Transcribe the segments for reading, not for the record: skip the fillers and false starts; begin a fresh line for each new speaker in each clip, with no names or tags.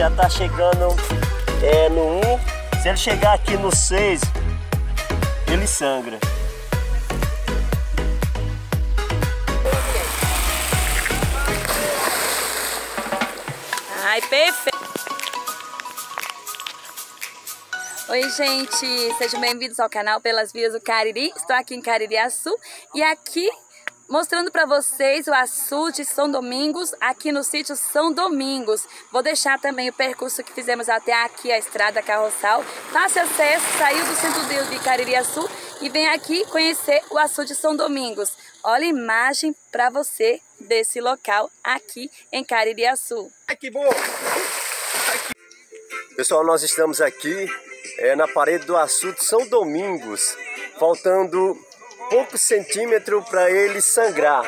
já tá chegando no 1. Se ele chegar aqui no 6, ele sangra.
Ai, perfeito! Oi, gente! Sejam bem-vindos ao canal Pelas Vias do Cariri. Estou aqui em Caririaçu e aqui mostrando para vocês o açude São Domingos, aqui no sítio São Domingos. Vou deixar também o percurso que fizemos até aqui, a estrada carroçal. Fácil acesso, saiu do centro de Caririaçu e vem aqui conhecer o açude São Domingos. Olha a imagem para você desse local aqui em Caririaçu.
Que bom! Pessoal, nós estamos aqui na parede do açude São Domingos, faltando poucos centímetros para ele sangrar.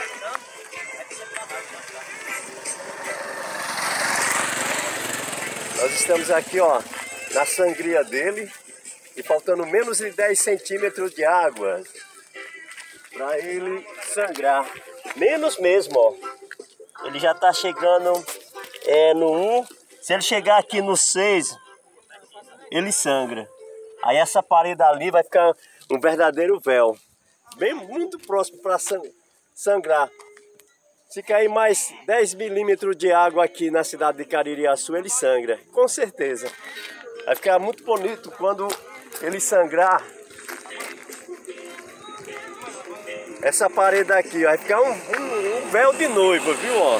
Nós estamos aqui, ó, na sangria dele e faltando menos de 10 centímetros de água para ele sangrar. Menos mesmo, ó. Ele já tá chegando no 1. Se ele chegar aqui no 6, ele sangra. Aí essa parede ali vai ficar um verdadeiro véu. Bem, muito próximo para sangrar. Se cair mais 10 milímetros de água aqui na cidade de Caririaçu, ele sangra, com certeza. Vai ficar muito bonito quando ele sangrar. Essa parede aqui vai ficar um véu de noiva, viu, ó?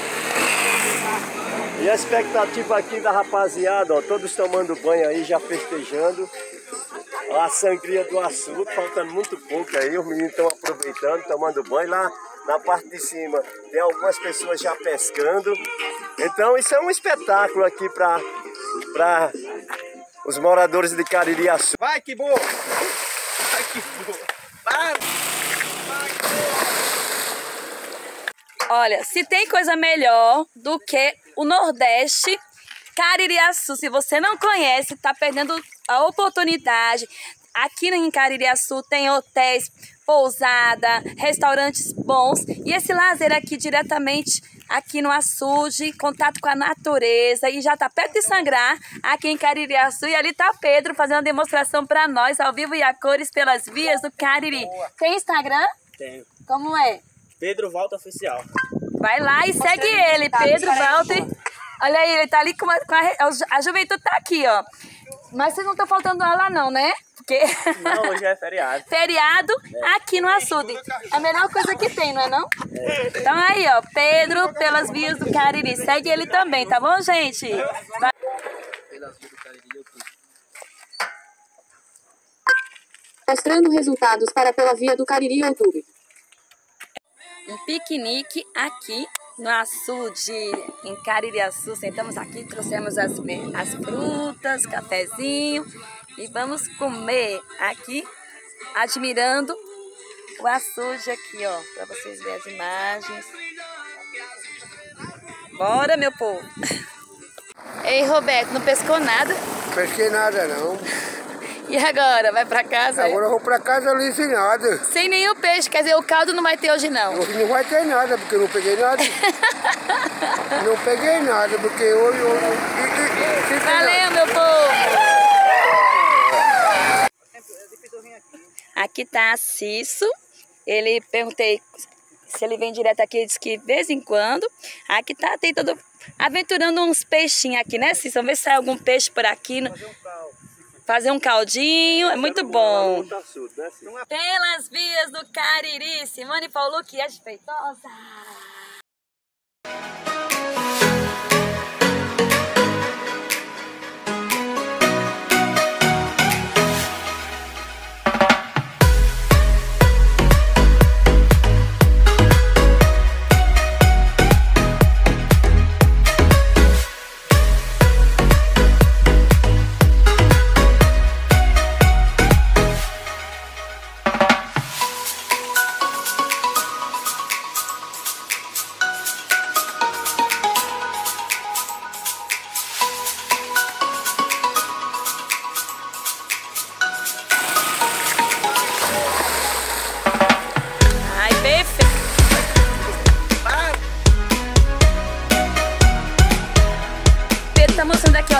E a expectativa aqui da rapaziada, ó, todos tomando banho aí, já festejando. A sangria do açude, faltando muito pouco aí, os meninos estão aproveitando, tomando banho. Lá na parte de cima tem algumas pessoas já pescando. Então isso é um espetáculo aqui para os moradores de Caririaçu. Vai que bom! Vai que bom! Para!
Olha, se tem coisa melhor do que o Nordeste, Caririaçu, se você não conhece, está perdendo a oportunidade. Aqui em Caririaçu tem hotéis, pousada, restaurantes bons. E esse lazer aqui diretamente aqui no açude, contato com a natureza. E já está perto de sangrar aqui em Caririaçu. E ali está Pedro fazendo uma demonstração para nós, ao vivo e a cores, pelas vias do Cariri. Tem Instagram?
Tenho.
Como é?
Pedro Walter Oficial.
Vai lá e segue ele, Pedro Walter. Olha aí, ele tá ali com a juventude tá aqui, ó. Mas vocês não estão faltando aula não, né? Porque...
Não, hoje é feriado.
Feriado aqui no açude. É a melhor coisa que tem, não é não? Então aí, ó, Pedro pelas vias do Cariri. Segue ele também, tá bom, gente? Vai.
Pelas vias do Cariri,
Mostrando resultados para Pela Via do Cariri YouTube.
Um piquenique aqui no açude, em Caririaçu. Sentamos aqui, trouxemos as frutas, cafezinho e vamos comer aqui, admirando o açude aqui, ó, para vocês verem as imagens. Bora, meu povo! Ei, Roberto, não pescou nada?
Pesquei nada não.
E agora? Vai pra casa?
Agora eu vou pra casa ali sem nada.
Sem nenhum peixe, quer dizer, o caldo não vai ter hoje não?
Hoje não vai ter nada, porque eu não peguei nada. Não peguei nada, porque hoje eu...
Valeu, meu povo! Aqui tá a Cisso. Ele, perguntei se ele vem direto aqui, ele disse que de vez em quando. Aqui tá, tem todo... aventurando uns peixinhos aqui, né, Cisso? Vamos ver se sai algum peixe por aqui. Fazer um caldinho, é muito bom. Pelas vias do Cariri, Simone Paulucci é Feitosa.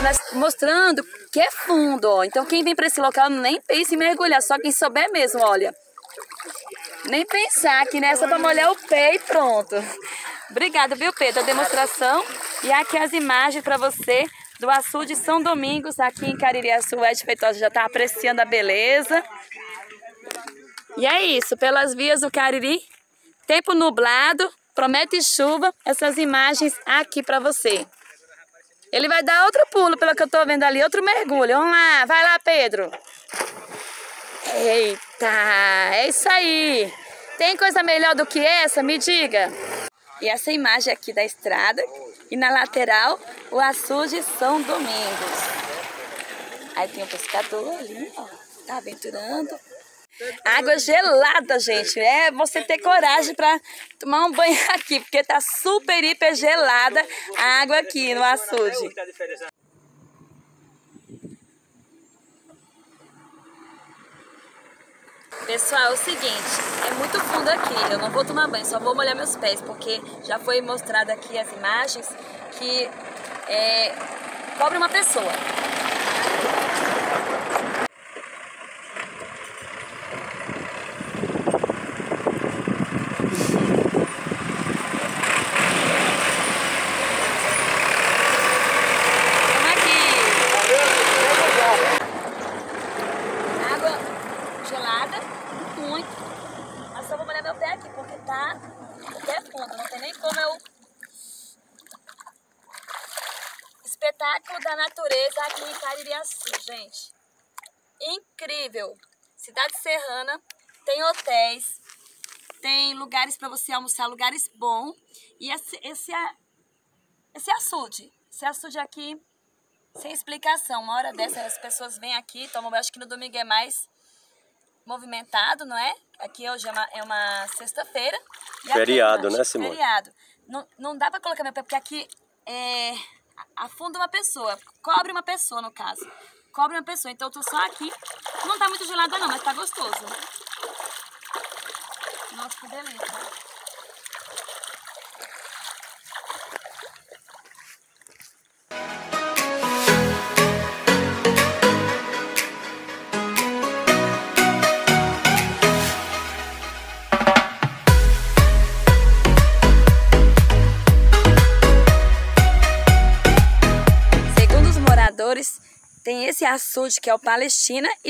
mostrando que é fundo, ó. Então quem vem para esse local nem pensa em mergulhar, só quem souber mesmo, olha. Nem pensar que nessa para molhar o pé e pronto. Obrigada, viu, Pedro, a demonstração. E aqui as imagens para você do açude São Domingos, aqui em Caririaçu. O Ed Feitosa já está apreciando a beleza. E é isso, pelas vias do Cariri, tempo nublado, promete chuva, essas imagens aqui para você. Ele vai dar outro pulo, pelo que eu tô vendo ali, outro mergulho. Vamos lá, vai lá, Pedro. Eita, é isso aí. Tem coisa melhor do que essa? Me diga. E essa imagem aqui da estrada e na lateral, o açude São Domingos. Aí tem um pescador ali, ó, tá aventurando. Água gelada, gente. É você ter coragem para tomar um banho aqui, porque tá super, hiper gelada a água aqui no açude. Pessoal, é o seguinte, é muito fundo aqui, eu não vou tomar banho, só vou molhar meus pés, porque já foi mostrado aqui as imagens que cobre uma pessoa. Espetáculo da natureza aqui em Caririaçu, gente. Incrível. Cidade serrana, tem hotéis, tem lugares para você almoçar, lugares bons. E esse açude aqui, sem explicação. Uma hora dessa as pessoas vêm aqui, tomam banho. Acho que no domingo é mais movimentado, não é? Aqui hoje é uma sexta-feira.
Feriado, né, Simone?
Feriado. Não dá para colocar meu pé, porque aqui afunda uma pessoa, cobre uma pessoa no caso. Cobre uma pessoa, então eu tô só aqui. Não tá muito gelada não, mas tá gostoso. Nossa, que delícia. Tem esse açude que é o Palestina e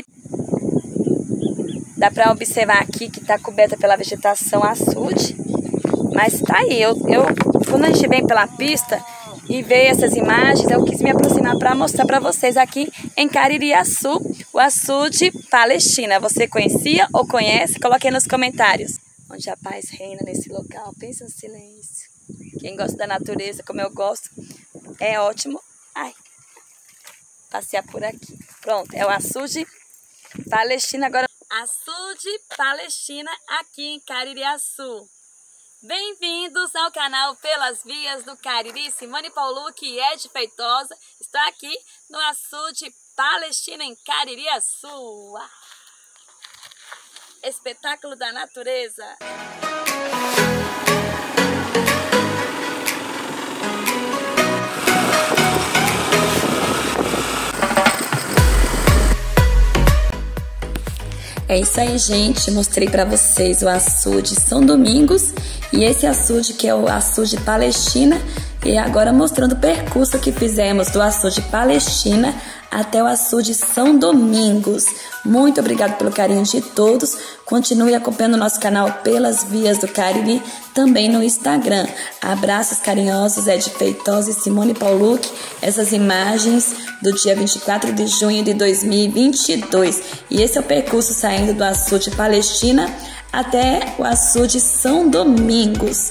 dá para observar aqui que está coberta pela vegetação açude, mas tá aí, quando a gente vem pela pista e vê essas imagens, eu quis me aproximar para mostrar para vocês aqui em Caririaçu, o açude Palestina. Você conhecia ou conhece? Coloque aí nos comentários. Onde a paz reina nesse local, pensa no silêncio. Quem gosta da natureza, como eu gosto, é ótimo. Ai, passear por aqui. Pronto, é o açude Palestina agora. Açude Palestina aqui em Caririaçu. Bem-vindos ao canal Pelas Vias do Cariri. Simone Paulucci e Ed Feitosa estão aqui no açude Palestina em Caririaçu. Espetáculo da natureza. É isso aí, gente. Mostrei para vocês o açude São Domingos e esse açude que é o açude Palestina. E agora mostrando o percurso que fizemos do açude Palestina até o açude São Domingos. Muito obrigado pelo carinho de todos. Continue acompanhando o nosso canal Pelas Vias do Cariri, também no Instagram. Abraços carinhosos, Ed Feitosa e Simone Paulucci. Essas imagens do dia 24 de junho de 2022. E esse é o percurso saindo do açude Palestina até o açude São Domingos.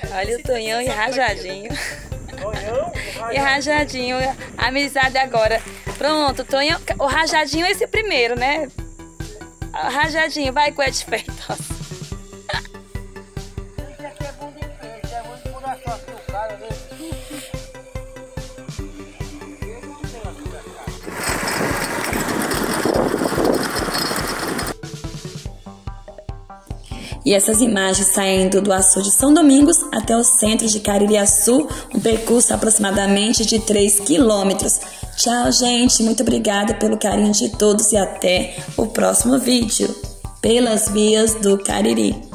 Olha o Tonhão e Rajadinho. E Rajadinho, amizade agora. Pronto, Tonhão, o Rajadinho é esse primeiro, né? O Rajadinho, vai com o Ed Feitosa.
Isso aqui é bom de peixe, é bom de furar só aqui o cara, né?
E essas imagens saindo do açude de São Domingos até o centro de Caririaçu, um percurso aproximadamente de 3 quilômetros. Tchau, gente. Muito obrigada pelo carinho de todos e até o próximo vídeo. Pelas vias do Cariri.